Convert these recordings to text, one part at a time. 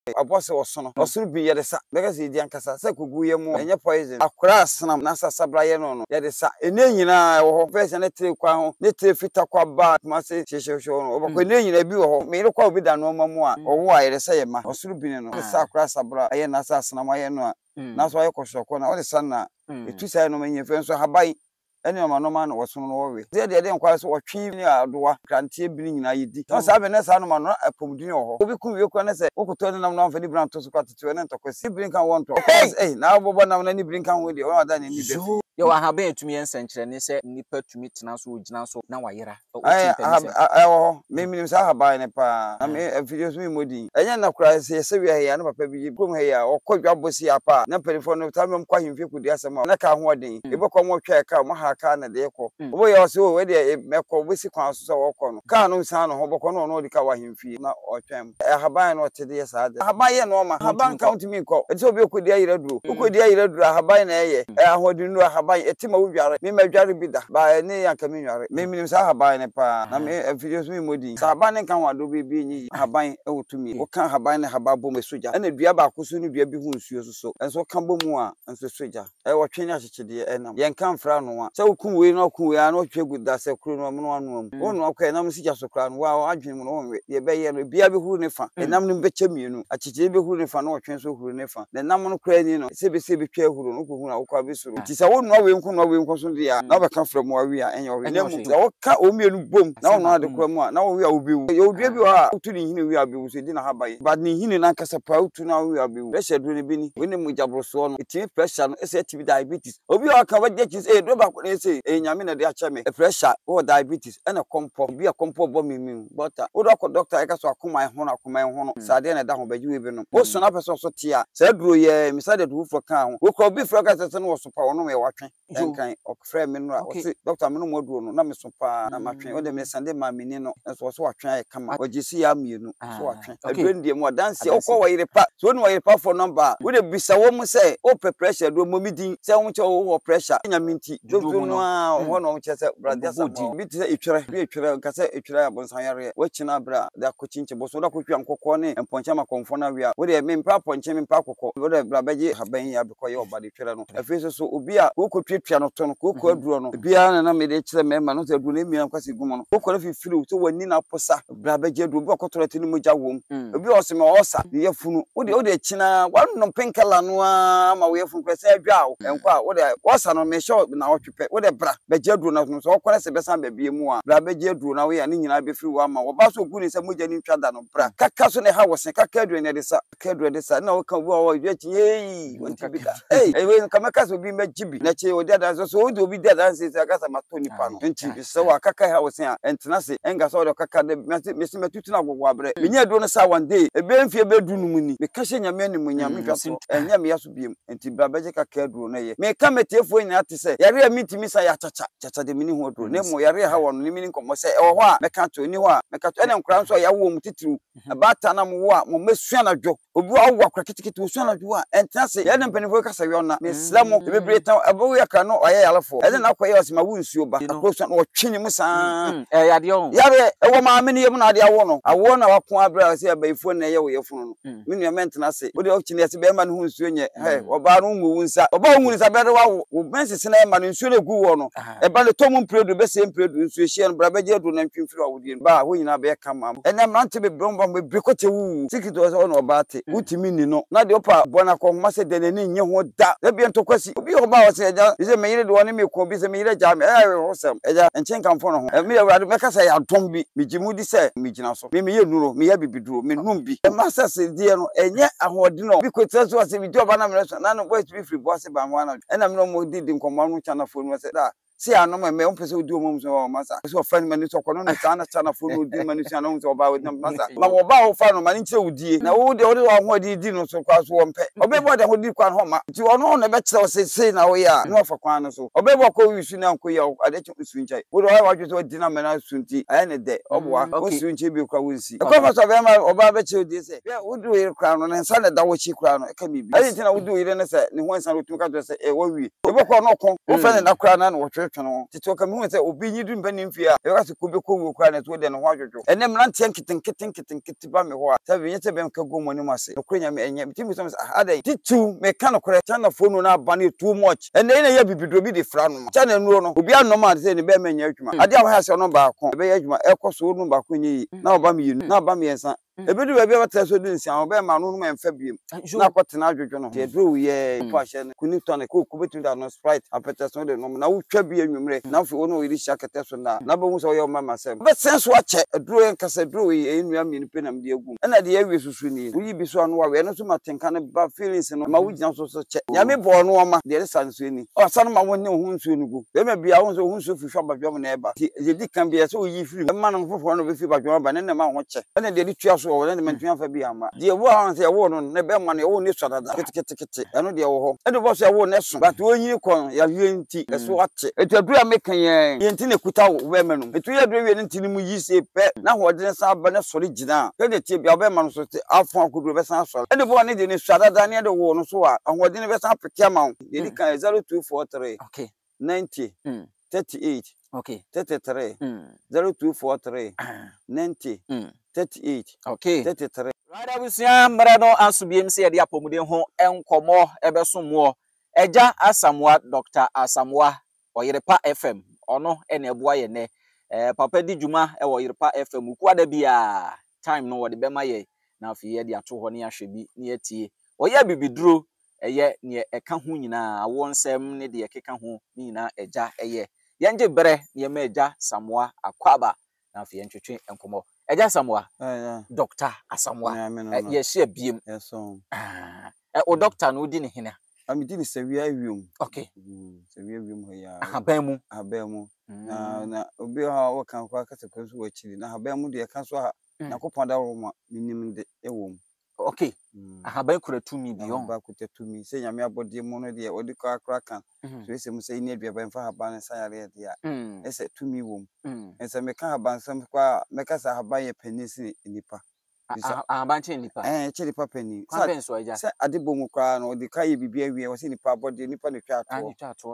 abose wosono osuru bi ye de sa beka se di ankasa sa kogu ye mu enye poison akora asnam na sasabra ye no ye de sa ene nyina wo ho first na tire kwa ho ne tire fita kwa ba ma se hwehwehwe no obako ene nyina bi wo ho me re kwa obi da no mamu a owo a ye de sa ye ma osuru bi no sa akora sabra ye na sa asnam aye no a na so aye koshoko na o de sa na etu sai no menye fe so habai ene omanoma na wosono no wowe de nkwa so wotwe ni adowa krantie bi nyina yedi no sa be ne sa no ma no apomdini ho obi ku wie kwa ne se okoto ne nam no amfani brand to so kwatete ne ntokwesi brin kan won to na bobo nam na ni brin kan wo de o ada ne ni be yo ahaban etumi ensenkyere ne se nipa tumi tena so ogina so na wayera me sa haban ne pa na me videos mi modi enya na kura se wi ya na papa bi kom he ya okodwa bosi apa na perifo no ta mem kwa himfe kudi asema na ka ho oden ebekọ mo twa ka mo ha ka na de ko obo ya so we de mekọ bosi kwa so wo ko no ka no san no ho bokọ no no di ka wa himfe na otwam haban no tede ya sa de haban ye no ma haban count mi ko eti obi okodi ayira duro okodi ayira duro haban na ye ahodin no haban etima wudware me madware bi da ba ne yanka mi nware me minim sa haban ne pa na me videos mi modi sa haban ne kan wado bi nyi haban ewotumi wo kan haban ne hababo mesoja na dua ba akoso ne dua bi hu nsuo so enso kan bomu a enso soja wotwe akyekede enam yen kan fra no a se okun we na okun we a na otwe guda se kro no no anu wo no akwa enam sija so kra no wa adwen mu no wonwe ye be ye no bia be huru ne fa enam no beche mienu akyekede be huru ne fa na otwe so huru ne fa na enam no kra ni no se be twa huru no ko huru akwa be suru ti se wo no we nko so dia na be kan fra mu awi a enye we ne mu se wo ka o mienu bom na wo no ade kra mu a na wo wi a obewu ye odua bi ha utu ni hini wi abewu so di na haban ba ni hini na nkasa pa utu na wi abewu pressure duro ne bi ni we ne mu jabroso no eti pressure no ese eti diabetes obi o ka wade kis do ba ko ne se nyame na de acha me pressure o diabetes ena kompo bi a kompo bo mi butter o do ko doctor e ka so akoma ho no sade na da ho baji we bi no o so na person so tia sa duro ye mi sade do fo kan ho wo ko bi fro ka se no so pa wono me watwe enkan o frɛ me no o se doctor me no mo duro no na me so pa na matwe o de me sande ma me ni no so watwe ay kama o jisi ya mienu so watwe adwendie mo dance o ko wayire pa so no wayire pa for number we de bisa wo mu say o pressure do mo midin say wo che wo pressure nya minti jojo no a wo no che say brother sa bi te etwere ka say etwere abonsan yare wo china bra da ko chinche bo so da ko twa nkokọ ne emponche ma konfo na wi a we de me mpa ponche me mpa kokọ we de bra baje haban ya be ko ye oba de twere no afeso so obi a ko twetwa no to no ko aduro no bia na me de kire me ma no se aduro ne mi kwasi gumo no ko fifiri so wani na posa bra baje aduro bi ko torati ni moja wom obi o se me osa ye funu wo de china wanu penkala no a ma we funu kwese adwa enkwa wo de osa no me show na otwepe wo de bra baje aduro na so ko se besan ba bie mu a bra baje aduro na we ya ni nyina be firi wa ma wo ba so gu ni se moja ni twada no bra kaka so ne ha wo se kaka aduro ne de sa kaka aduro de sa na wo kan wo ye chi hey wonti bi da we kamaka so bi majibi na che wo de da so wo de obi de da se kaka ma to nipa no nti bi se wa kaka ha wo se a entena se enga so de kaka de me se metutu na gogo abre me nya do no sa one day ebe mfie be du nu ni me ka hye nyame ni mu nyame hwa so enya me yaso biem nti bra beje kaka aduro na ye me ka metefo nya ate se yare mitimi sa ya chacha de mini ho aduro ne mo yare ha wo no ni mini nkomo se e ho a me ka to ni ho a me ka to ene nkran so ya wo mu titiru abata na mo wo a mo mesua na dwo obi wa wo akra kitikiti osua na dwo a entena se ye ne mpanifo ka sa wi ona me islamo e bebre tan abo ya ka no oye yalefo ene na kwaye o se ma wu nsuo ba akroso na wo twini mu sa yade o yare e wo ma me ne yem na ade awo no awo na wako abra se abaifo na ye wo ye funu no me nua mentena se wo de o kyini ase be ma no hu nsuo nye oba no nwu nsa oba hu nsa be de wa wo mense na ma no nsuo na gu wo no e ba le tomu mpredu be se mpredu nsuo hie no bra be je do na ntwimfiri awo die ba ho nyina be ka ma ene mrante be bromba be brikote wu tikito so no oba te utimi ni no na de opa bona ko ma se de ne nye ho da e bi entokwasi obi oba wo se eja se me yire de woni me ko bi se me yire ja me ho sem eja enchen kan fo no ho me awrade me ka se ya dom bi me jimudi se me gina so me ye nuro me ya bibiduro me num bi e masa se die no enye ahode no bi ko tse so se bi joba na me so na no boy to be free boss ba mo na e na me no mo di nkomo no chana fo no se da si ano me on pese odi omom so masa so friend mani so kono no chana fo no di mani so ano so ba we masa ma wo ba wo fa no mani nche odie na wo de wo ho di no so kwa so wo mpe obebo de ho di kwa ho ma ti ono na be kire se na wo ya no fa kwa no so obebo ko wisu na nko ya ade chi usu nchai wo do wa so di na me na sunti aye ne de oboa wo su nche bi kwa wonsi ko fa so be ma oba be kire odie se wo do yire kwa no nsa na da wo chi kwa no e ka mi bi aye ti na wo do yire ne se ne ho nsa ro tu ka do se e wo wi ebo ko no ko wo fa ne na kwa na no wo atwe no tete ka me hu se obi nyidu mbani mfi a e ka se ko be ko wo kwa na to de no ho adwodwo ene mrantie nketen ba me ho a se be nyete be mka go moni mase no kura nya me enye timi so adai titu me ka no kura chana phone na ba ne too much ene ene ya bibidro bi de fra no chana nuo no obi anoma de se ne be ma nya adwuma ade a wo ha se no ba ko be ya adwuma e koso no ba ko nyi na oba me yinu na oba me yensa ebedu ba bia bata so di nsia oba ma no no emfa biem na kwotena adwodwo no de dro ye po ahye ne kuni tone ko betu da no sprite apete so de no na wo twa bi anwumre na fo no yiri sha kete so na ba hu so ye ma masem be senso ache dro en kasa dro ye enua mi nipe na mde agum na de ye susu ni wo bi so anu wa we no so matenka ne ba feelings no ma wo gina so che nyame bo no ma de sanso ni o sa no ma wo ne hu nso ni gu be ma bia wo so hu nso fifa ba bia mo na eba je di kan bia so wo yi firi ma no fofo no be fi ba dwo ba ne ma ho che na de di tua so wo ne mentua fa bi ama de wo ha se wo no ne be ma ne wo ni so dada kete eno de wo ho e de bo so wo ne so but wo yin kon ya yenti e so ache etu adu a mekan yenti ne kuta wo be ma no etu ya adu we ne ntini mu yi se pe na ho de sa ba ne sori gina ke de tie bia be ma no so afon akuduro be san so e de bo ne de ne so dada ne de wo no so a ho de ne be san peke ma wo de di kan 0243 okay 90 38 okay 33 0243 90 38 okay 33 Rada busia mra no asubiem se yede apomuden ho enkomo ebesomo eja Asamoah Dr. Asamoah Oyerepa FM ono ene eboa ye ne papa di djuma e Oyerepa FM ku ada bia time no wode bema ye na afi ye de ato ho ne ahwebi ne yatie oye bibiduro eye ne eka ho nyina awo nsem ne de ekeka ho nyina eja eye yenje bere ne ma eja Samoah Akwaba na afi entwetwe enkomo eja Samoah Dr. Asamoah yes ye biem yes o doctor no di ne hena am di ni sawia wium okay sawia wium ho ya abamu na obi ha wo kan kwa kasa kwanso wa chiri na abamu de ka so ha na koponda wo ma minim de ewom okay ahaban kura tumi bi on ba kuta tumi se nyame abode mu no de odi kwa akra kan so ese mu se ni aduaba mfa haban sa yare de ya ese tumi wom ese me kan haban sam kwa me kasa haban ye penisi nipa ahaban che nipa che nipa peni sa ade bomu kwa no odi kai bibia wie wo se nipa abode nipa ne twa ato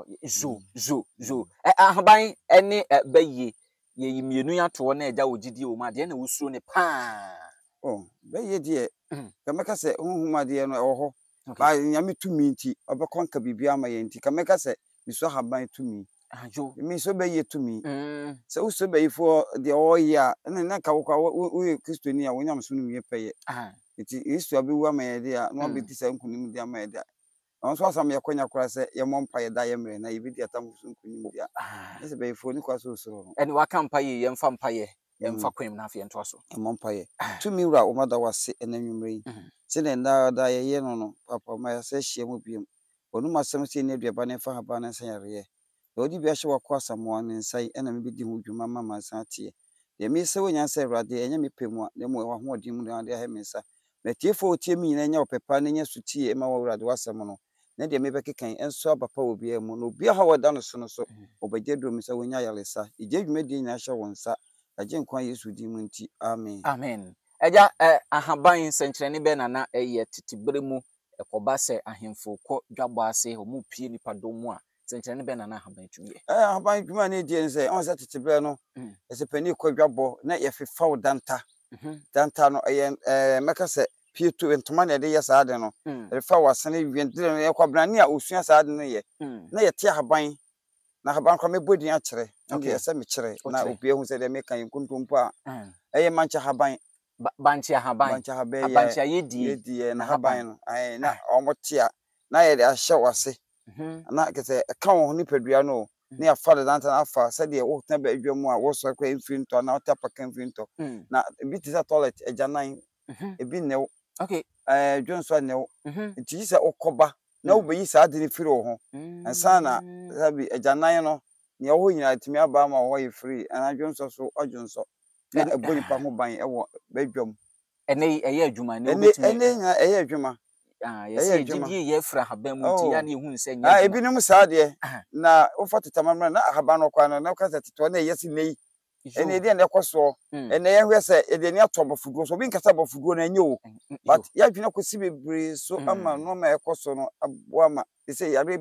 zo ahaban ene baye ye yimienu ya to na eja ogidi o ma de na wusuro ne pa baye de kameka se hunhuma de no ewo ho ba nyame tumi nti obekonka bibia ma ye nti kameka se biso haban tumi ajo mi so baye tumi se wo so baye fo de o ya na ka wo kristoni a wonyam so no wie peye nti isu abewu ama ye de a no be tisa nkunim de ama ye de on so asam ye konya kora se ye mompa ye da ye mre na ye bi de atam so nkunim de a se baye fo ni kwa so so eni waka mpa ye ye mfa mpa ye emfa kwem na afie nto so mompa ye tumi wura o mada wase enanwumre yi se ne da ye no papa ma ya se hie mu biem onu masem se ne aduaba ne fa haba na san yare ye odi bi ahye wakọ Asamoah ne nsai ena me bidi hu dwuma mama san tie de me se wonya se awrade enya me pemu a ne mo wa ho odi mu na de ha me nsa me tie fo tie mi nyina nya opepa ne nya sutie ma wa awrade wasem no ne de me bekekan enso abapa obi emu no obi ha wada no so no so obagye do me se wonya yaresa ije dwuma di nya hye wonsa agye nkwa Yesu di mu nti amen eja ahaban senkyerene be nana eye titibere mu ekoba se ahemfo kọ dwabo ase omu pie nipa domu a senkyerene be nana ahaban tumi ahaban dwuma ne die nse on se titibere no ese pani kọ dwabo na ye fefa danta danta no meka se pie to ntoma na de ye saade no refa wasane wiendire no ye kwabrane a osua saade no ye na ye tie ahaban na haban kwa mebodi a kire ndi ese me kire na obi ehu se de me kan kuntumpo a eye mancha haban banchi haban abanchi yedi na haban no na omotia na ye de ahye wase na kese ka wo ni padua no na afa de danta na afa se de wo tan ba adwamu a wo so kwa infinito na ota paka infinito na bi ti sa toilet ejanan ebi new okay dwonso new nti se okoba na wo beyi sa ade ni firi wo ho ansa na sabi ejanan no ne wo nyina timi aba ma wo ye free ana dwonso so odwonso na eboni pa ho ban ewo badwam ene eye adwuma ne obetimi ene nya eye adwuma yes gidi ye fra haban mu ti ya na ehun se nya ebinim sa de na wo fa tetamamra na haban no kwa na ka teto na yesi nei ene de ne koso ene ye hwese ede ne atobofuduo so bi nkasa bofuduo na enye o but ya dwene kosi bebre so ama no ma ekoso no aboama se yare bi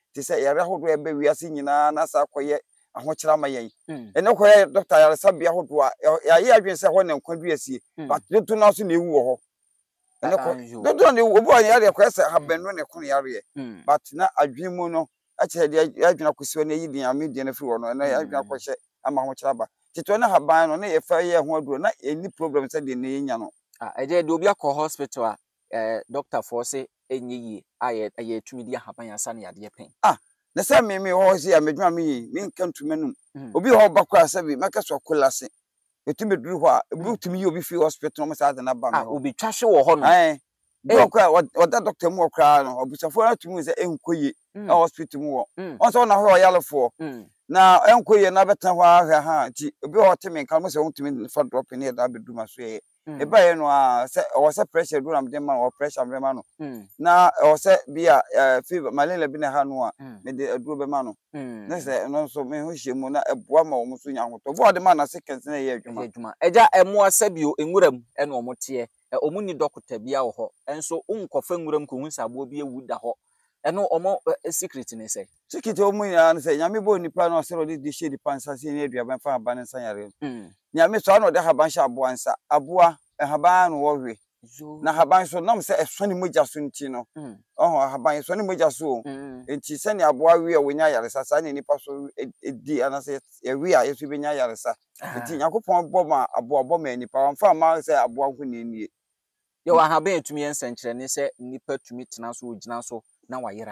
ti say yare ahodo e ba wiase nyina na sa koye ahokyera ma yen ene koye doctor yare sabia ahodo a ya adwen say ho ne nkwadua sie but to na so na ewu ho ene ko do ne obo an yare koye say habenu ne kono yare but na adwen mu no a kire de adwen akosi na yidi amedi na fi wo no na adwen akohye ama ahokyera ba tito na haban no na ye fa ye ho aduro na any problem say de ne yenya no eje de obi akọ hospital doctor for say enyi aye tumi di haban asa na yade pen na say me ho si amedwuma me nka ntumanum obi ho bakwa sabi maka so kolase etumi duru ho a ebu tumi obi fi hospital no say na ba me obi twahwe wo ho no dokwa oda doctor mu okra no obusafo na tumi say enkoye na hospital mu wo on say na ho yalefo na enkoye na beta ho ha ti obi ho temi nka mo say tumi fa drop in da bedu maso ye eba ye no a say o say pressure do am dem man o pressure am man no na o say bia fever malaria bi na ha no a me de aduro be man no na say no so me ho hyemu na eboa ma o mo so nya hoto bo de man na seconds na ye adwuma eja emo asabio enwuram ene o mote omu ni doctor bia wo ho enso unkofa enwuram ko hu sabo bi ewu da ho eno omo secret ni say secret omu ya na say nyame bo nipa no say di shedi pansa se ni aduaban fa haban nsa yare nyame so na de haban sha aboa nsa aboa haban no wo hwe na haban so nam say eso ni moja so nti no haban so ni moja so enti se ni aboa hwe wonya yare sa ni nipa so edi ana say hwe a yeso benya yare sa enti yakopon bo ma aboa bo ma nipa wan fa ma say aboa ho ni nie ye wa haban etumi ensenkyere ni say nipa tumi tena so ogina so na wayera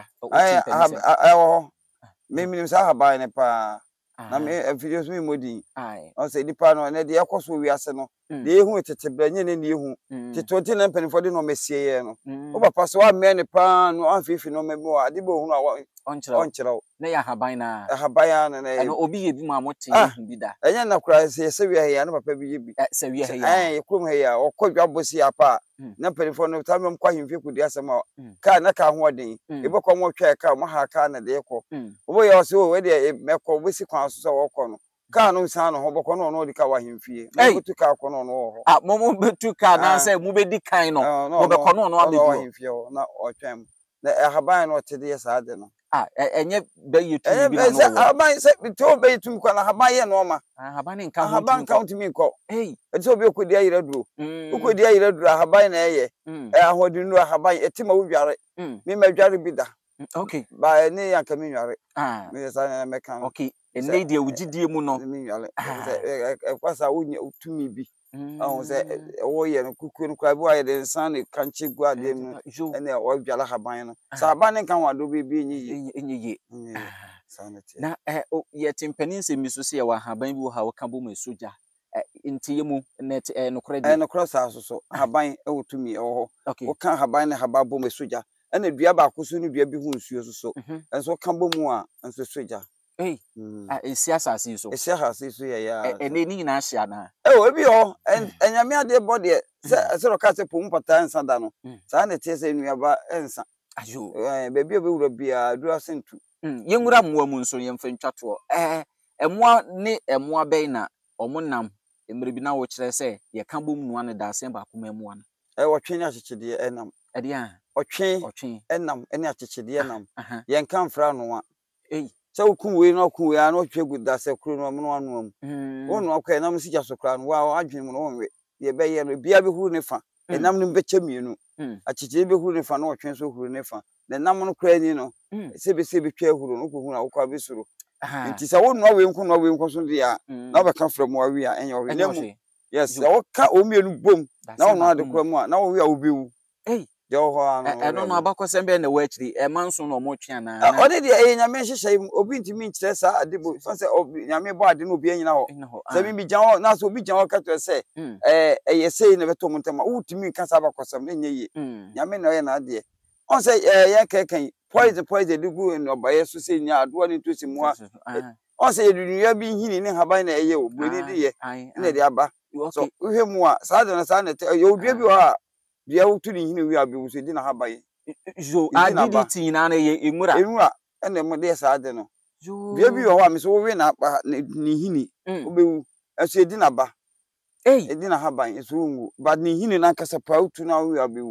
me sa haban ne pa na me videos me modi o say nipa no na de yakoso wiase no de ehu tetebra nye ne ne ehu titoti na mpanifo de no mesie ye no o papa so wa me ne pa no anfifi no mebo ade bo hu na onkyerɛ na ya haban na na obi ye bi ma mote ehu bi da enya na kura se wi ya na papa bi ye bi se wi ya yekrum he ya okodwa bosi apa na mpanifo no tamem kwa himfi kudi asema ka na ka ho oden ebekọ mo twa ka mo ha ka na de ekọ obo ye o se o we de mekọ bosi kwa so wo kọ no ka no nsa no ho bokọ no no di ka wa himfie mo betu ka kọ no no ho mo betu ka na say mo be di kan no mo be kọ no no abedu wa himfie na otwam na haban no te de sa de no enye be yetumi bi na no haban se to be yetumi kwa na haban ye no ma haban nka ho haban count mi ko eti obi okodi ayira duro okodi ayira duro haban na eye ahodinu haban etima wudware mi madware bi da okay ba ne yanka mi nware me sa na meka okay enne de wugidie mu no mi nware kwasa utumi bi ahun se wo ye no kuku no kwa bi wa ye de nsan ne kanche gua de mu ene o dwala haban no sa haban ne kan wado bi enyi na ye timpani se mi so se ye wa haban bi wo ha wo kan bo mu soja nti yemu net no kra di no kra sa so haban e wotumi e wo wo kan haban ne haba bo mu soja ene dua ba koso ne dua bi hu nsuo so enso kan bo mu a enso soja esi asase so ye ya ene ni na ahia na obi ho enyame ade bode se ro ka se pom pata nsa da no sa na tie se nuaba ensa ayo bebi obewura bia dura sentu yenwura moa mu nso yemfa ntwato emoa ne emoa bɛn na omonam emre bi na wo kyerɛ se ye ka bom nua ne da se ba kuma emoa no wotwe ne akyekede enam ade otwe enam ene akyekede enam ye nka mfra no a se okun we na okun we ana otwe gu da se kuro no mo anu am wonu akwa enam si jaso kra no wa adwen mu no wonwe ye be ye no bia be huru ne fa enam no beche mienu akyekede be huru ne fa na otwe so huru ne fa na enam no kra ni no sebe twa huru no ko huru akwa be suru nti se wonu awe nko so dia na obeka fra mu awe a enya owe nemu yes wo ka o mienu bom na wonu ade kra mu a na wo we a obewu yo ho ano no abakosem be na wachiri manso no mo twa na ode de nyame hyehyɛ obi ntimi nkyerɛ sa ade bo fa sɛ nyame bɔ ade no obi anyina hɔ sɛ bi gyan na so obi gyan hɔ ka to sɛ ɛyɛ sei na beto mo ntama utimi nka sa abakosem na nyɛ ye nyame na ɔyɛ na ade on sɛ yɛ kekan poison de gu no baye so sɛ nya ado ne to simu a on sɛ yedunua bi hini ne haban na ɛyɛ o boni de ye na de aba so uhwe mu a sa de na sa na yɛ odua bi hɔ a dia wotu ni hini wi abewu so di na haban jo adidi na ye emura ene mo de sa de no dia bi hɔ a me so wo we na ni hini obewu aso edi na ba edi na haban so ngu but ni hini na kasa pa wotu na wi abewu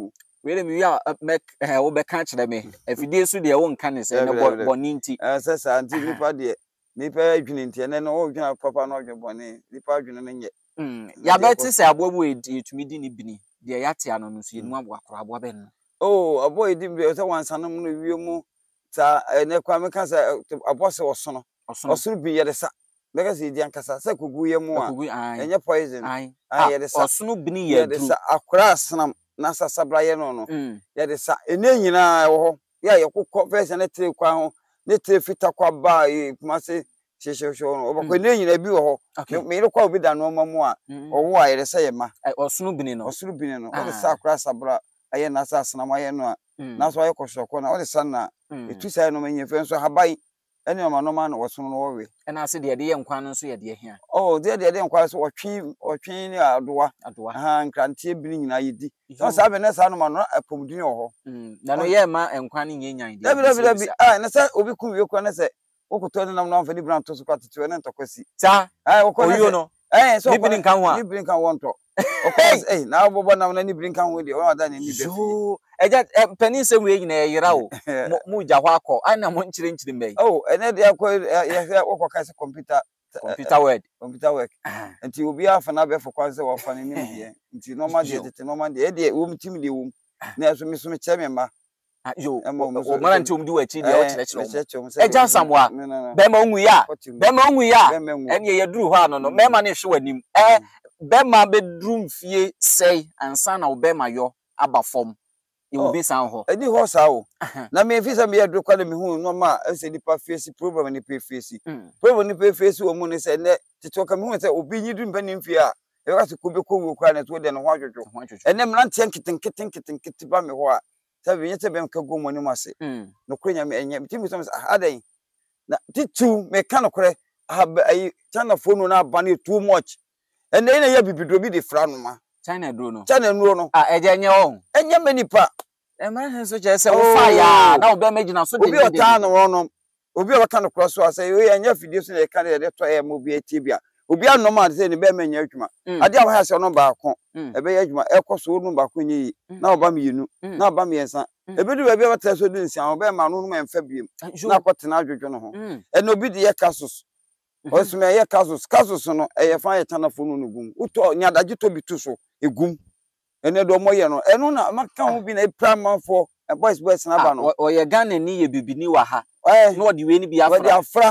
wele mi ya mek wo be kan kire me afidie so de wo nka ne se ne boninti sesa anti nipa de nipa adwene nti ene no wo dwena papa no odwe bone nipa adwene no nye ya beti se abobu etumi di ni bini de ya te ano no so yenu abo akora abo ben no oh abo edi bi se wansanom no wiemu sa ene kwa me kan se abo se osono bi ye de sa mega se di ankasa se kogu ye mu a enye poison ye de sa osono bini ye de sa akora asnam na sa sabra ye no ye de sa ene nyina wo ho ya ye kokko version na tire kwa ho ne tire fita kwa ba kuma se sheshosho no obako ene nyina bi wo ho me re kwa obi da no mamu a owo a ye de sa ye ma osono bini no o de sa akora sabra aye na sa asnam aye no a na so aye koshoko na o de sa na etu sai no menye fe nso habai ene o ma no ma no wosono no we ena ase de ye nkwan no so ye de hia oh de nkwan so otwe ni adoa ha nkrantie bi nyina yedi so sa be na sa no ma no apomdin wo ho na no ye ma nkwan ni nyan de bi na sa obi ku wie kwa na se wokoto ne nam no amfa ni brand to so kwatete ne ntokwasi sa oyo no so ni bi nkan ho a ni bi nkan wonto of course na bobo nam na ni bi nkan ho de o da ni bi so eja penin se we nyina yira o mu ja ho akọ ana mo nchire mbey oh ene de akọ ye wokoka se computer work nti obi afa na be fokwa se wo fa ni nim de nti normal de wo mtim de wo na so mi so me che me ma yo o mara nti omdi wachi de o kire eja samwa be ma onwu ya ene ye duru ho ano no me ma ne hwe wanim be ma be duru mfie sei ansa na be ma yo aba fom e wo be san ho edi ho sa o na me fisa me yadru kwa me hu no ma ese nipa face problem ni pe face problem ni pe face o mu ne se ne titoka me hu se obi nyi duru mpani mfie a e ka se kobe ko kwa na to de no ho adwodwo ene mrantie nketen ba me ho a sabi nyete be mka gomo ni mase no kwenya me enye timi so adan na titu me ka no kore ayi chana phone na abane too much ene ina ya bibidro bi de fra no ma China dro no eje enye o enye manipa emra so je se wo fa ya na obe magina so de obi ota no no obi o ka no kro so ase we enye video so na ka de to e mo bi etibia obi anoma de se ne be manya adwuma ade a wo ha se no ba ko ebe ya adwuma ekoso no ba ko nyi na oba me yinu na oba me yensa ebedu ba bia bata so de nsia oba ma no no ma mfa biem na kwotena adwodwo no ho eno bi de ye kasus osume ye kasus no eye fa ye tanafo no gum uto nyadaje to bi tu so egum ene do moye no eno na maka ho bi na primanfo boys na ba no oye Ghana ni ye bibini wa ha no de we ni bi afra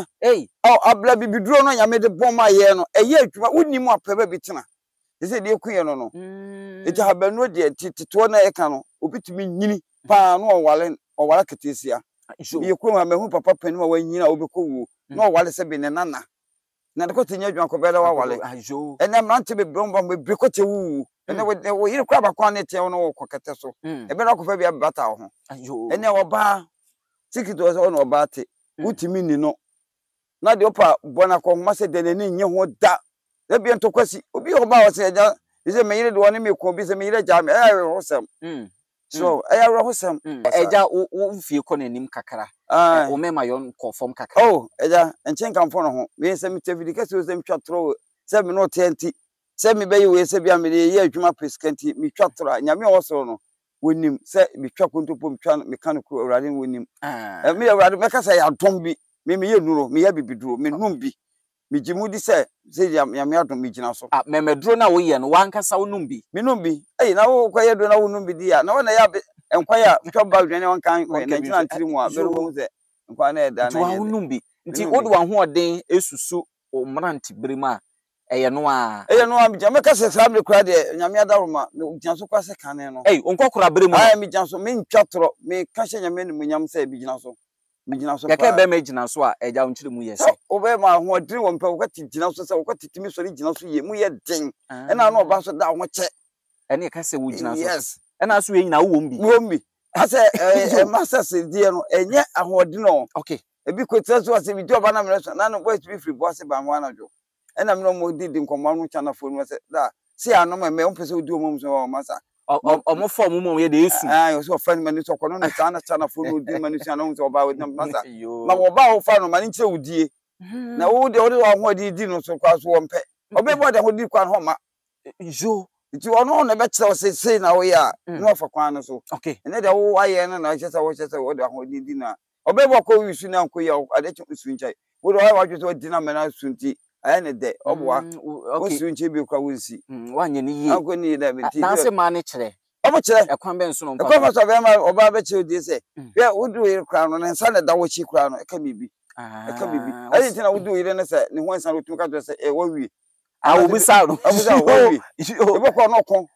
abla bibiduro no nyame de boma ye no eye adwuma wonnim apeba bi tena ese de kuye no no eja habanu de tito na ye ka no obitumi nyini pa no owale ketesia ye kuwa mehu papa pani wa nyina obekwu no owale se bi ne nana na de ko tenya adwuma ko bele wa wale ene mrante be bromba be ko te wu ene wo yire kwa ba kwa ne te no ko kete so ebe na ko fa bi bata ho ene oba tikito so no oba te utimi ni no na de opa bona ko ma se de ne nye ho da e bi ento kwasi obi oba wo se eja ise me yire de woni me ko bi se me yire ja me ho sem so ho sem eja wo mfie ko nanim kakara wo mema yon ko fom kakara eja enchen kan fo no ho me se me tevidi kase o se me twatro se me no tenti se me be we se bia me ye adwuma peskanti me twatro nyame wo so no wonim se me twa kontopo me twa me kan ko awrade wonim me awrade me kasa ya dom bi me ye nuro me ya bibiduro me num bi me jimudi se nyame adom me gina so me meduro na wo ye no wankasa wo num bi me num bi na wo kwa ye do na wo num bi dia na wo na ya enkwa ya twa ba dwene won kan 1993 mu a be ro se enkwa na eda na ye wo num bi nti wo do ho oden esusu o mranti brima eye no a me jame kasa sa me kura de nyame adaroma me gina so kwase kan no onkokura brima me gina so me ntwatro me kashe nyame ne munyam se bi gina so yake be me gina so a eja onchire mu yese obe ma ho odiri wo mpa wo gina so se wo titimi sori gina so ye mu ye den ena no oba so da ho che ene kase wo gina so yes ena so ye nyina wo mbi ase masters die no enye ahodi no okay ebi kwetira so ase bi job na mre so na no boys be free boss ba mo na jo ena me no mo didi nkomo no chana phone se da se ano me mpese odi omom so o masa omo form mo ye de esu yo so friend man so kono no chana phone odi manu si ano so ba we na masa ma wo ba wo fa no mani nche udie na wo de wo ho di no so kwa so wo mpe obe bo de ho di kwa ho ma Nti ono na be kire say na wo ya no fa kwan no so okay ene de wo aye no na chese wo de ahodidi na obebo ko wisu na nko ya adeche usu nchai wo do wa dwese odi na mena sunti aye ne de obwa usu nchi bi kwa wonsi wanye ni yi anko ni da binti na se ma ne kire obo kire ekwan be nso no ekwan ma so be ma oba be kire odi se ya wudu yire kra no nsa na da wo chi kra no eka bibi eka bibi ayi ntina wudu yire ne se ne ho nsa ro tu ka to se wa wi awubisa no awubisa wa wi ebo ko no kon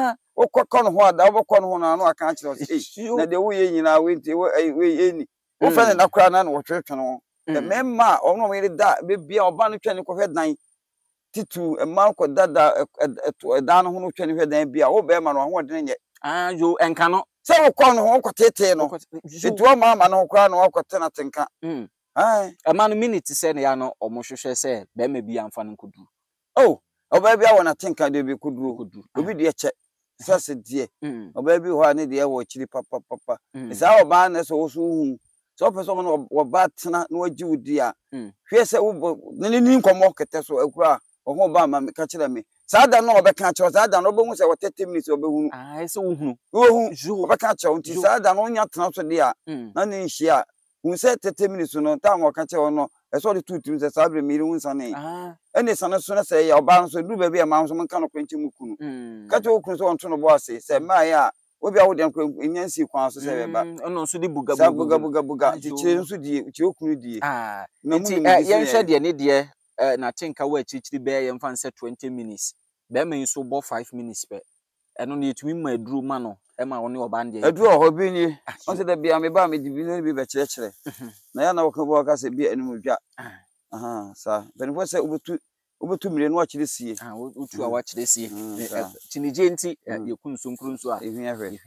okọ no ho ada obokọ no ho na no aka kire o na de wo ye nyina we nti we eni wo fa na kra na wo twetwe no memma ono me da be bia oba no twene ko hwedan titu emma ko dada da no ho no twene hwedan bia wo be ma no ho de nye yo enka no se wo kọ no ho ko tete no titu o ma no kra no ko tena tenka ai emma no minute se ne ya no omo hwehwe se be ma bia amfa no kodu oh oba bia wona tenka de be koduru obi de che sase die oba bi ho ne de wo chiri papa isa oba na so so hu so person no oba tena na waji wudi a hwe se wo ni nkomo kete so akura oho ba ma ka kire me sada no oba ka kire sada no obo hu se wo 30 minutes oba hu se wo hu oba ka kire unti sada no nya tena so de a na ne nhia hu se 30 minutes no ta mo ka kire no eso de tutu se sabre mi hu nsane ene sana so na se ya oba no so du ba bi ma so man ka no kwenchi mu kunu ka kire okunu so onto no bo ase se ma ya obi awo dem ko nyansi kwan so se beba ono nso di buga ti chire nso die ti okunu die nti yen hwe de ne de na tinka wa chichiri be yen fan se 20 minutes be ma nso bo 5 minutes be eno ne etumi ma aduru ma no e ma woni oba nde aduru ho bi ni on se da bia me ba me di bi no bi be kire na ya na wo kan bo ka se bi enu dwa sa benfo se obetu mire no akire sie otu a wa kire sie tinije nti yekun sonkuru nso a ehia ehwe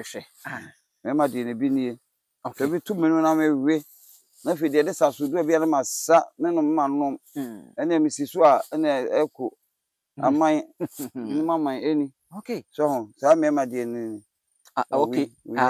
me ma de ne bi ni okay bi tu mire na me we na fe de saso do bia na masa ne no ma no ene misiso a ene eko amai ni mama eni okay so sa me ma de ni okay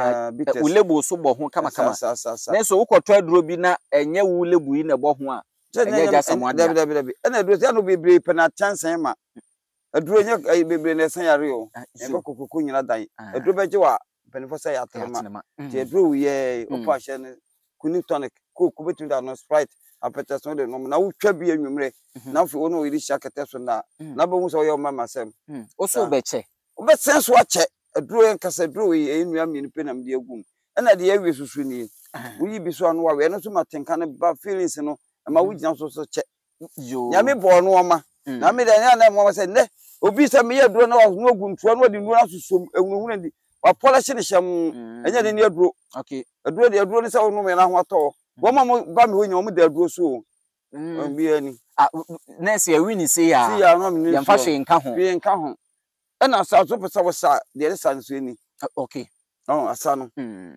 ulebu so bo ho kama na so ukoto aduro bi na enye ulebu yi na bo ho a enye ja samwa dabi ene aduro se no bebre pe na chance ma aduro nya bebre na san yare o e kokoko nyina dan aduro beje wa penfo se ya trema ti aduro ye opa hye ne kuni tonic ko betu da no Sprite apeteson de no na wutwa bi anwumre na fi wono yiri shakete so na bo hu so yo mama sem o so beche obe senso ache aduro en kasa aduro ye enua mi ni pe na mde agum ena de yawie susu ni wuyi bi so anu wa we no so matenka ne ba feelings no ma wugina so che yo nyame bo no oma na me de na mo se ne obi se me ye aduro na wa no oguntuo no de nu asusom ehunhun ndi wa polish ne hyam enya de ni aduro okay aduro ni se wo no me na ho ato wo ma mo ba me ho nya mo de aduro so bi ani nurse ya wini se ya no me ya mfa hwe nka ho ena sa so pesa wo sa de sa nso ni okay asa no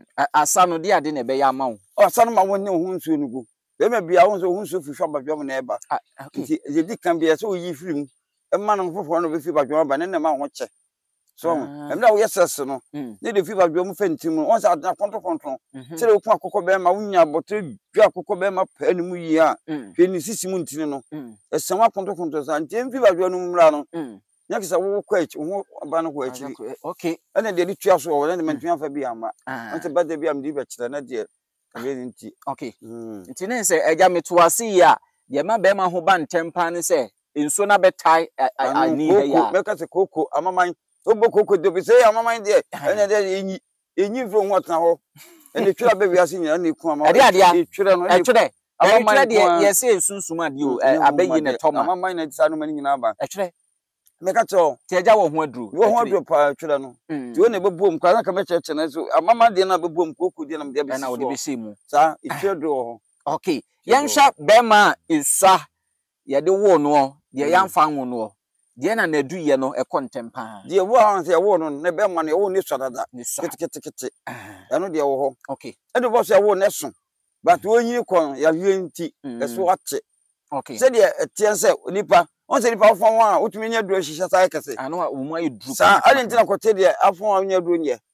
asa no de ade na be ya ma wo asa no ma wo ne ho nso ni go be me bia wo nso ho nso fifa ba bia mo na eba okay je di kan bia so yi firim e ma no fofo no be fi ba bia ba ne ma ho che so emna wo yeses no ne de fi ba bia mo fentim no on sa adna kontro tire wo ku akokọ be ma wunya botre dwa akokọ be ma pa ni mu yi a hwe ni sisi mu ntini no esem akonto sa ntem fi ba bia no mra no nya kisa wo kwa echi wo ba no kwa echi okay ene de di tua so wo ne mentua fa bi ama ante ba de bi am di be kire na de kabe nti okay nti ne se eja metuase ya de ma be ma ho ba ntempa ne se enso na betai ani ya me ka se koko amaman obo koko de bi se amaman de ene de enyi fro ho tena ho ene twira be wi ase nyina ne ku amaman e twira no e twire amaman de ye se ensunsum ade o abayi ne toma amaman na disa no mani nyina ba e twire me ka to ti eja wo ho aduru pa twira no ti wo ne bebom kwa na ka me cheche na so amaman de na bebom koko de na me de be na wo de be se mu sa e twira do ho okay yensha be ma isa ye de wo no ye yamfa ho no de na nadu ye no e kontempa de wo ha se wo no ne be ma ne wo ni swadada kete ya no de wo ho okay e de bo se wo ne so but wo yin kon ya wie nti e so ate okay se de tie se nipa on se nipa fon wa otumi nya duro hihya sai kase ano a wo mu ayi duro sa ali ntina kote de afon wa nya duro nye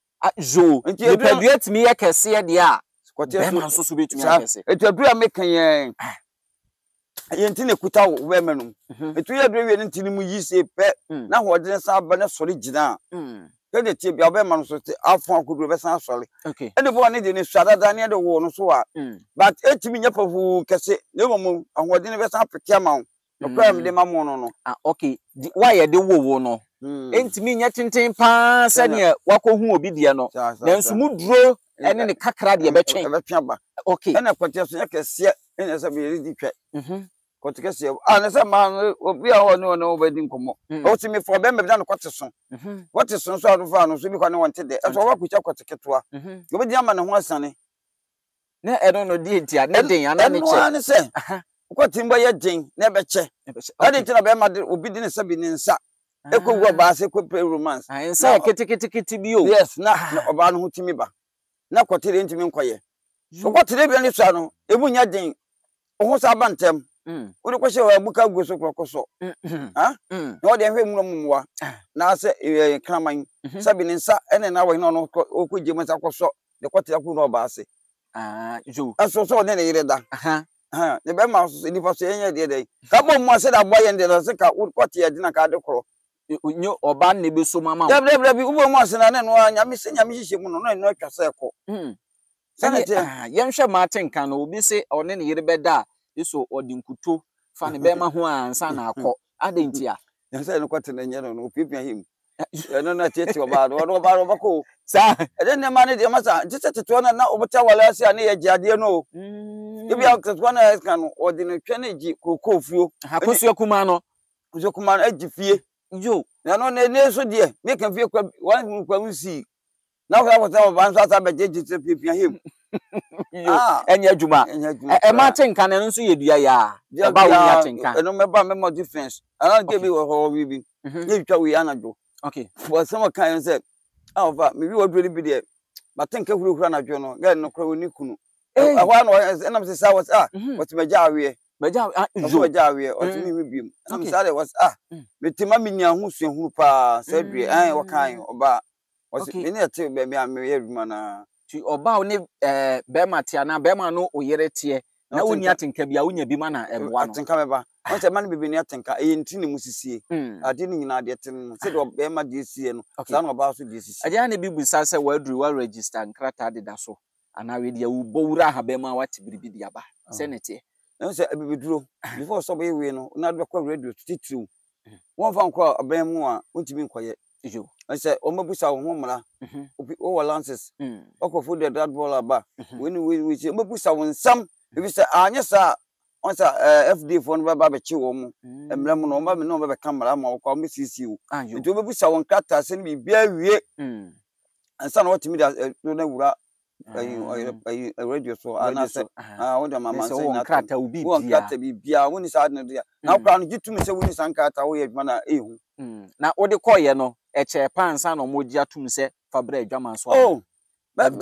jo nipa dua timi ye kase de a kote be ma so betumi akase etu duro mekan ye yenti ne kuta wo be menum etu ya dre wie ne ntini mu yi se pe na ho de sa ba na sori gina ke de tie bia be ma no so te afon akuduro be san sori okay e de bo ne de ne suada da ne de wo no so a but etimi nya pafu kese ne mo ahode ne be san peke ma wo no kra me de ma mo no okay why ye de wo no entimi nya tenten pa se ne wakohu obi de no na nsumu duro ene ne kakra de be twen ba okay ene kwete so nya kese ene se be di twe kwete kese ne se ma obi a ho ne no obedi nkomo o ti me fo be me da no kwete so kwete so so adufa no so bi kwa ne wonte de e so wa kucha kwete ketwa obi di ama ne ho asane ne eno no di ntia ne den ana ne che ne se kwete mba ye den ne be che ade ti na be ma de obi di ne se bi ne nsa ekogwa ba se ko pre romance nsa kiti bi o yes na oba no ho timi ba na kwete de ntimi nkoye so kwete de bi ne so no ebu nya den o ho sa ba ntem uri kwese wa buka goso krokoso ha no de hwe mu mumwa na se kraman sabi ne nsa ene na wa no okuje mu nsa koso de kwete akwu no ba ase jo aso so ne yire da ne be ma so ni fa so yenye de ka bo mu ase da boye de se ka kwete ya dina ka de kro nyo oba ne be so mama de bi ubo mu ase na ne no anya me se nya me hihye mu no no atwa se ko sanete yenhwe Martin kan no obi se one ne yire be da iso odinkuto fa ne be ma ho ansa na akọ adentia yansa no kwete na nyero no pipia him no na tete oba do ba ko sa ede ne ma ne de masa tete to na obota wala ase ane ye giade no ebi akto na kan no odin twene gi kokofuo hakosu kuma no kuzo kuma na agifie jo na no ne so de me kan fie kwa wan kwa nsi na ho ya oba nso ata be jeje pipia him enya adwuma e Martin kan no nso yedua ya ba wo ya tinkan eno meba me mo defense ana ge bi wo ho bibi ye twa we anajo okay for some kan say afa me bi wo duro bi de ba tinka huru anajo no ge no kro ni kunu ahwa no enam se sa was what me ja awe jo ja awe o ti mi bi enam sa de was me tima mi nya hu sue hu pa sa due wo kan oba was me ne te be me ye adwuma na ti oba oni be matia na be ma no oyere tie na woni atenka bia wonya bi ma na eboa no atenka meba won se ma no bibi ni atenka enti ne musisie ade ni nyina de ten se de be ma de sie no sa no oba so de sisi aja na bibu sa se wadru wa register nkrata de da so ana we de wo bowura ha be ma wati biribi de aba se ne tie no se bibi duro before so be we no na do kwa radio titiriu won fa nkwa aban mu a wontimi nkoye jo say o mabusa wo mra o wa lances okofo de that ball aba we say mabusa wo nsam we say anya sa on sa FD phone ba be chi wo mu emra mu no ba me no be camera ma wo me CC wo nti o mabusa wo nkata se ne bia wie ansa na watimi da na wura ayi radio so ana se wo de mama se na nkata obi wo nkata bia wo ni sa na de na kwa no gitu me se wo ni sankata wo ye adwuma na ehu na wo de koye no eche pansa no moji atum se fabra adwaman so but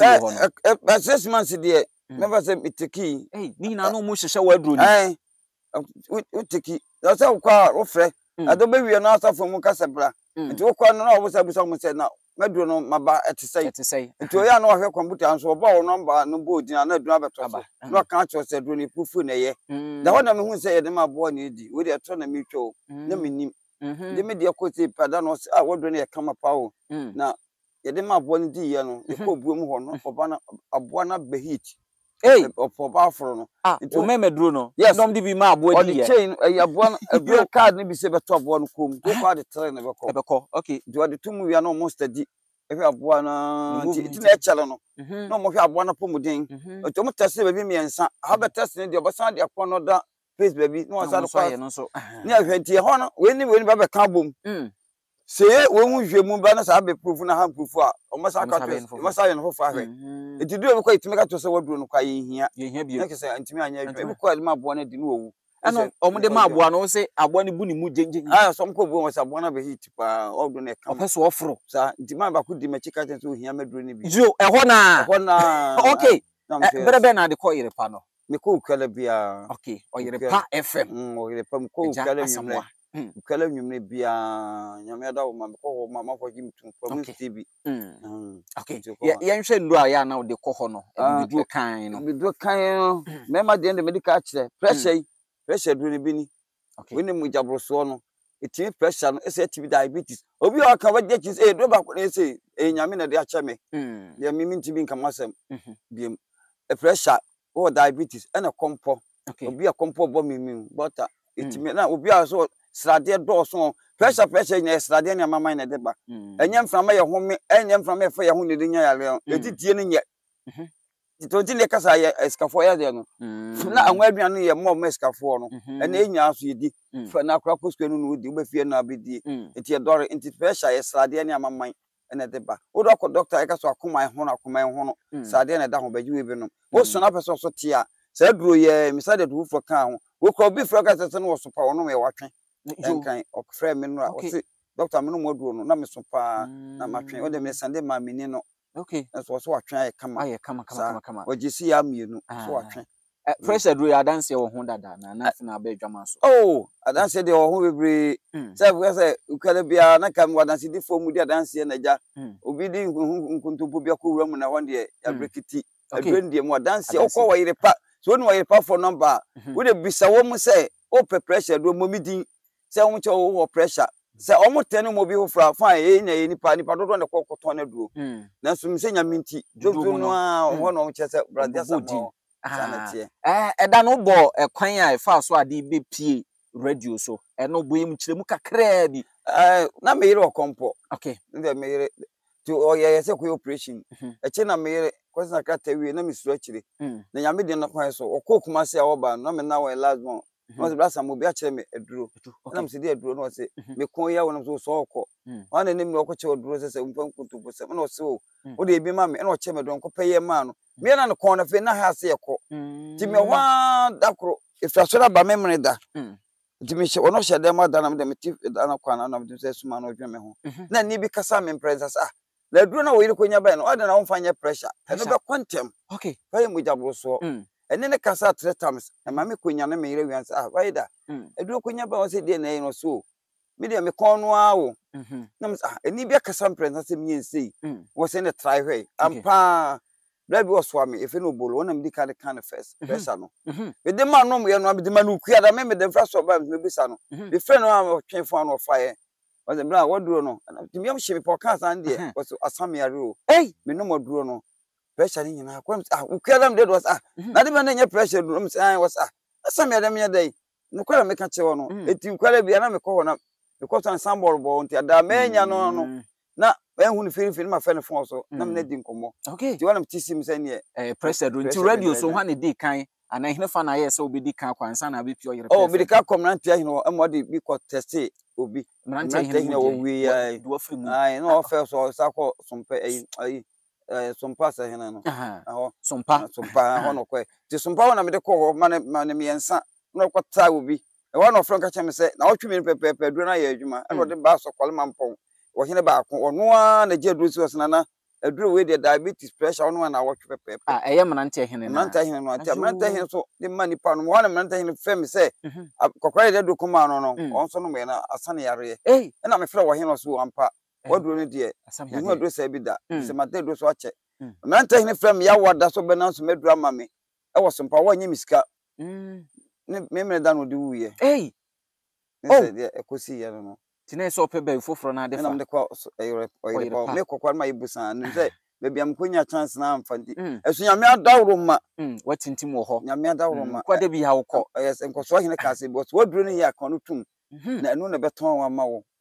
6 months there never say miteki ni na no mo hihye wadro ni uteki da se kwa wo frɛ ado be wie no asafo mu kasebra nti wo kwa no na wo busa mu se na maduro no maba etesei nti o ya no hwɛ computer nso oba wo number no board na aduro abeto so no kan cho se duro ni pufu na ye da ho na me hu se ye de ma bo na edi wo de eto na me twa na menim de me de ko se pada no wo duro na ye kama pa wo na ye de ma bo ni di ye no e ko buom ho no oba na abo na be heat for bathroom no o meme duro no dom di bi ma abo di ye o di chain abo na abo card ni bi se beto abo no kom to kwa de train na beko okay do de tumu wi na almost di efe abo na ti na echele no no mo hwe abo na pomuden to mo test be bi miensa ha be test ni de obasan de akọ no da face baby no sa kwa no so ni ahwe ti ho no we ni ba be ka bom se wo hu hwe mu ba na sa be proof na ha proof a o ma sa ka to mo sa ye no fa ahwe enti duro ko itime ka to se waduro no kwa ye hia bi na se ntime anya adwa e ko alima abo na di no owu ano omo de ma abo no se abo ne bu ni mu jenje so mko bu mo se abo na be hit pa odo na ka opeso ofro sa ntime ba ku di ma chika ten so hia maduro ni bi jo eho na okay bere na de ko yire pa no me ko kala bia okay o yire pa FM o yire pa ko kala nyumre kala nyumre bia nyame da wo ma ko mama ko jim tum promise TV okay ye nhwe ndu a ya na de ko ho no bi du kan no me ma de medical chere pressure pressure duro ne bi ni okay we ne mu jabroso no etimi pressure no ese etimi diabetes obi o kan waje chi say do ba ko ne say nyame na de acha me de mi ntimi nka masem biem e pressure o diabetes ena kompo obi a kompo bo mi butter etimi na obi a so srade do so pressure nya srade na mama na de ba enya mframa ye ho me enya mframa ye fa ye ho ne de nya yare etitie ne nye tonti le kasa ye eskafo ya de no na anwa aduane ye mo eskafo no ena enya so yedi fa na akra poskwe no no di ba fie na abedi enti e dore enti pressure ye srade na mama ena de ba wo do ko doctor e ka so akoma ho no srade na da ho baji we bi no wo so na person so tia sa duro ye misade do fo kan ho wo ko bi fro ka se no wo so pa wo no me watwe enkan o frɛ me no o se doctor me no mo duro no na me so pa na matwe wo de me sande ma me ni no okay so watwe ay kama kama wagisi ya mienu so watwe pressure duro ya dance wo ho dada na na ba adwama so oh adanse de wo ho bebre say ukale bia na kam wadanse di fo mu di adanse na ja obi di nkuntumpo bia ko wura mu na won de ya brekiti adwendie mu adanse o ko wayire pa so no wayire pa for number we de bisa wo mu say o pressure duro mo mi din say wo mu che wo pressure se omo tene mo bi ho fra fa nya nipa dodo ne kokoto na duro na so mse nya minti dodo no a ho no che se brother samo sanete eda no bo ekwan a fa so ade be pie radio so no bo yim kiremu kakra bi na me yire okompo okay nde me yire to oye se ko operation eche na me yire kwese na kata wie na me suro akire na nya me de na kwan so okokuma se a wo ba na me na wo last one no se brasa mo bi a kire me eduro na me se de eduro no se me kon ya wona so okọ wana ne me okọ che eduro se mpan kuntupo se na o se o de ebi ma me na o che me don ko peye ma no me na no kon na fe na ha se ekọ ti me wa dakro ifrasora ba me mre da ti me she ono she de ma da na me de me ti da na kwa na me se suma na odwe me ho na ni bi kasa me princess la eduro na wo yire konya ba no o de na wo fanya pressure e no be quantum okay fa ye mu jabro so ene ne kasa 3 times e ma me konya na me yire wian why da eduro konya ba o se de na no so me de me kon no a wo na me eni bi kasa princess me yen wo se ne try hwe ampa Blabi was me if no bolo na me di kind first pressure no me de ma no me no me de ma no kua da me de fra so ba me bisa no the friend no am twen fo no fire was the bra what duro no ti me am she me podcast and there was asame are o me no mo duro no pressure ni nyina kwa ukua da me de was na de me na nya pressure duro me say was asame are me dey no kwa me ka che wo no eti ukua bia na me ko ho na me ko san sambol bo nti da me nya no na ehun ni firi ma fe ne fon so na me na di nkomo okay ti wala mtisi mi se ne pressure nti radio so hwa ne di kan ana hene fa na ye se obi di kan kwansa na be pure yere oh bi ka kom na ntia hene o mo di bi ko test obi na ntia hene o wi ai do afri mu ai no fe so sa ko sompe ai sompa sa hene no aho sompa ho no ko ti sompa wona me de ko ma ne me yensa no ko ta obi e wa no fro ka che me se na otwe me pepe duro na ye adwuma e no de ba so kwale mampon wo hene ba ko ono a na je duro si osna na eduro we the diabetes pressure ono na watch pepe eye mnante hene na mnante hene no ati mnante hene so de mani pa no wana mnante hene fem se kokore de do kuma no no onso no me na asane yare na me frɛ wo hene so ampa waduro ne de me hu aduro se bi da se mate do so ache mnante hene frɛ ya wada so be na so medura ma me e wo so mpa wo nyi misika me me da no de wuye ne de ekosi ye no tine so pe ba foforo na de fa na me ko oyire me kokwa ma ibusan ne se bebi am konya chance na amfanti esu nyame adawro ma watintim wo ho nyame adawro ma kwa de bi ha wo ko yes enkoso hene kase but waduro ne ya kono tum na enu na beton wa ma wo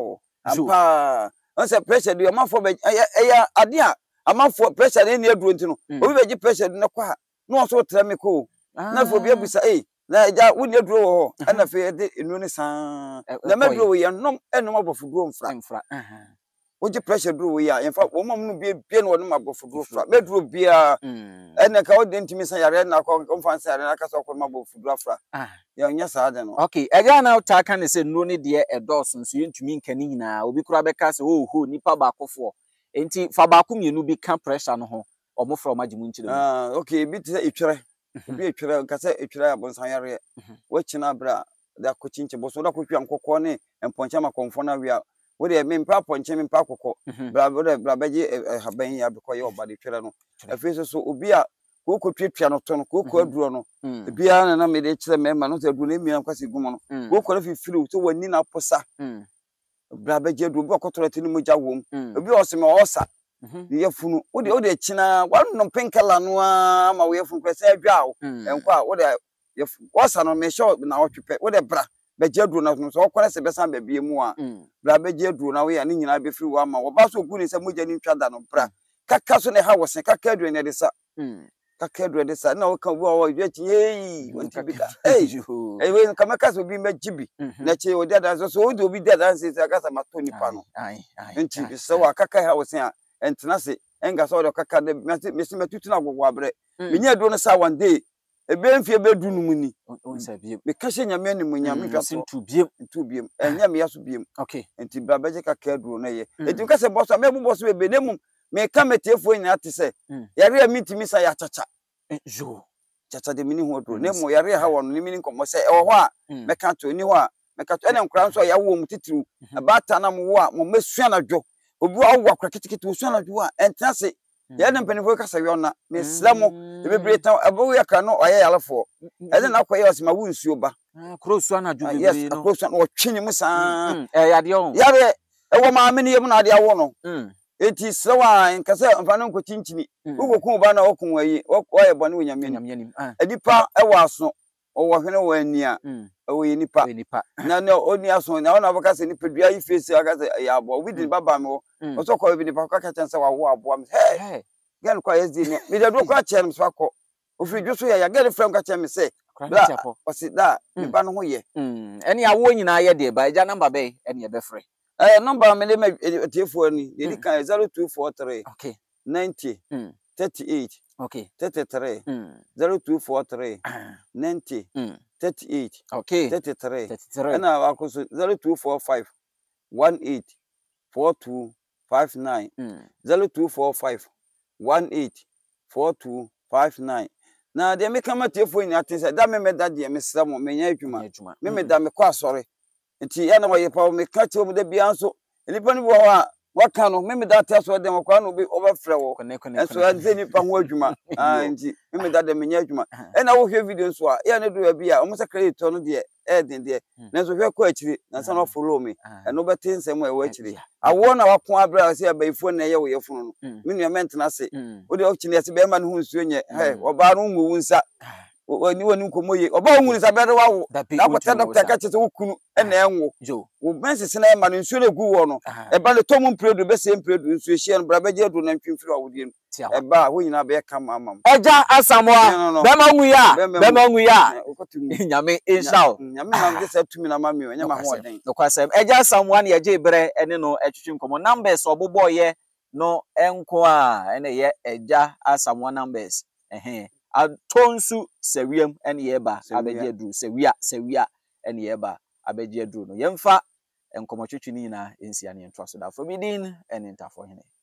ampa on se pressure do amafo be ya ade a amafo pressure ne ne aduro ntino obi beji pressure ne kwa no so tra me ko na fo bi abusa na ja woni aduro wo ho na fe de enu ne san na maduro wo ye nom enu mabofo duro mfra oji pressure duro wo ya in fact wo mom no bie no no mabofo duro fra meduro bia ene ka odi ntimi san yare na ko mfansa yare na ka so ko mabofo duro fra ya nya sa de no okay eja na ta ka ne se no ne de edoso nso yentumi nkani nyina obi kura be ka se ho nipa ba akofo enti fa ba akomienu bi ka pressure no ho omofra omagimu nchire okay bi te etwere obi etwere ka se etwere abonsan yare wachina bra da ko chinche boso da ko twa nkokọ ne emponcha makonfo na wi a wo de me mpa ponche me mpa kokọ bra beji haban ya be ko ye obade twere no afi so obi a ko ko twetwa no to no ko ko aduro no bia na me de kire mema no se aduro na mi kwase gumo no ko ko na fifiri so wani na posa bra ba je aduro bi ko toro tini mogya wom obi o se me osa ye funu wo de kina wanno penkala no ma wo ye funu kwese adwa enko a wo de osa no me sure na wo twepɛ wo de bra ba je aduro na so ko na se besan ba bie mu a bra ba je aduro na wo ya ni nyina be firi wo ama wo ba so gu ni se mogya ni twada no bra kaka so ne ha wo se kaka aduro ne de sa kaka aduro de sa na wo kan wo ye chi hey wonti bi da hey we kamaka so bi majibi na che wo de da so wo de obi de da se aka sa mato nipa no nti bi se wa kaka ha wo se a entena se enga so de kaka de me se metutu na gogo abre me nya aduro no sa one day ebe mfie be du numu ni me kashe nyame ni mu nyame twa so ntu biem enya me yaso biem nti bra beje kaka aduro na ye enti kase boso me bu boso be nemu me ka metefo nyina te se yare a mitimi sa ya chacha chacha de mini ho aduro nemu yare ha wono ni mini nkomo se e wo ho a me ka to ni ho a me ka to ene nkran so ya wo mu titiru abata na mo wo a mo mesua na dwo obi wa wo akra kitikiti wo sua na dwo a entena se ya na mpanifo kasa wi ona me slamo e bebre tan abo ya ka no oye yalefo e de na koye osema wo nsuo ba krosu na dwo bebre no krosu na wo twini mu saa yade on yare e wo ma me ne yem na ade awo no eti sewa nkasa mfano nko chinchini ugoku ba na okun ayi oye bone wonyame edipa e wo aso wo hwene wo ania wo nipa na oni aso na ona baka se nipa dua yi face aka se ya abo we di baba me wo so ko bi nipa ka ka se wa wo abo me hey gen kwa yezi ne me de do kwa chere me so akọ ofiri dwo so ya get frame ka chere me se bla o si da nipa no ho ye eni awo nyina ye de ba eja number be eni e be free number me le me tiefo ni de kan 0243 90 38 33 0243 90 38 33 and I was 0245 18 4259 0245 18 4259 na de me kama tiefo ni atense da me da de me sramo me nya adwuma me da me kwa sore nti ya na wo yepa me ka ti o de bia nso nipa ni bo a waka no me da ta so de mo kwa no be overfrɛ wo enso ya ze nipa ho adwuma nti me da de me nya adwuma e na wo hwe video nso a ya ne do bi a o mo se credit no de den de na so hwe kwa akiri na sa no follow me e no beti nsem e wa akiri awo na wako abra se abaifo na ye wo ye funu no me nua mentena se wo de o kini se be ma no hu nsuo nye he oba no mu wunsa woni nkomo ye oba nwuni sa bere wawo na kwata doctor ka chese wo kunu na enwo wo bensi na ma no nsuo na gu wo no e ba le tomu mpredu be se mpredu nsuo hie no bra be je do na ntwimfiri awodie no e ba wo nyina be ka mamam Eja Asamoah be ma nwu ya nyame inshallah nyame na de se tumi na mami nya ma ho oden no kwasem Eja Asamoah na ye bere ene no etwetwe nkomo numbers obobo ye no enko a ene ye Eja Asamoah numbers atonsu sewiem ene ye ba abeje duru sewia ene ye ba abeje duru no yemfa enkomo twetwe ni na ensia ne ntwa so da for bidin ene ntafo hene